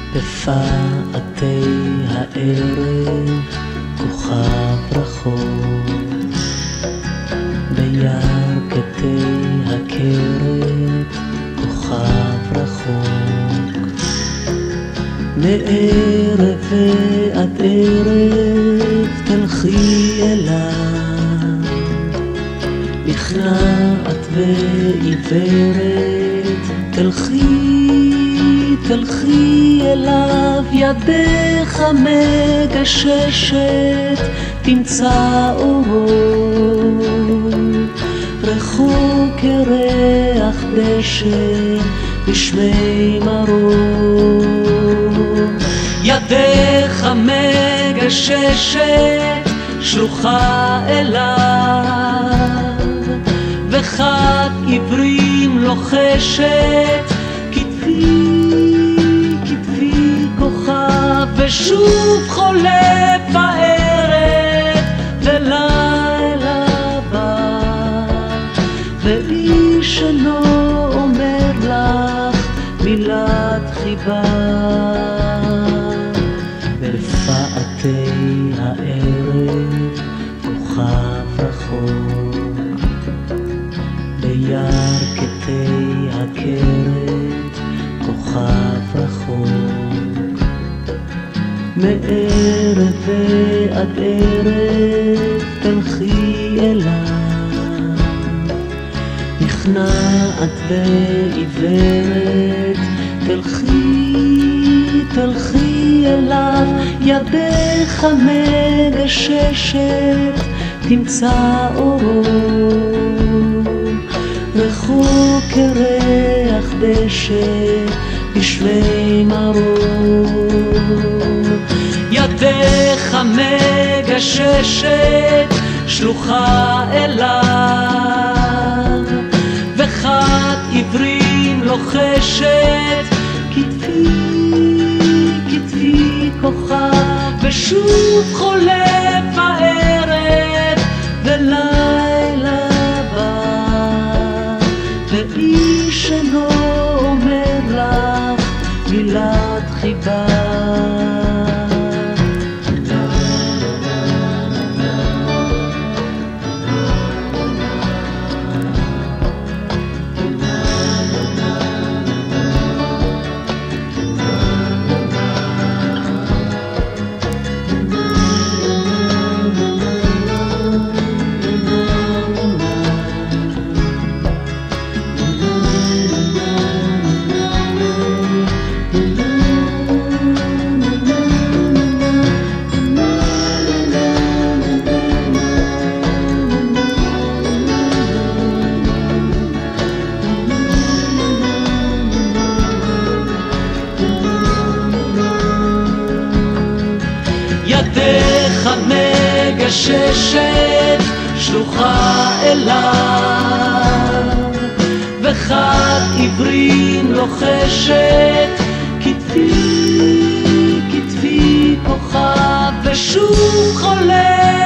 בפאתי הערב כוכב רחוק, בירכתי הקרב כוכב רחוק, מערב ועד ערב תלכי אליו, נכנעת ועיוורת תלכי אליו, ידך מגששת תמצא אורו, רחוק כריח דשא בשמי מרום, ידך מגששת שלוחה אליו, וחד עברים לוחשת כתפי כוכב, ושוב חולף הערב ולילה בא, ואיש אינו אומר לך מילת חיבה. בפאתי הערב כוכב רחוק, בירכתי הקרב כוכב רחוק, מערב ועד ערב תלכי אליו, נכנעת ועיוורת תלכי אליו, ידך מגששת תמצא אורו, רחוק כריח דשא בשמי מרום, ידך מגששת שלוחה אליו, וחד עברים לוחשת כתפי כוכב, ושוב חולף הערב ולילה בא, ואיש אינו אומר לך מילת חיבה. ידך מגששת שלוחה אליו, וחד עברים לוחשת כתפי כוכב, ושוב חולף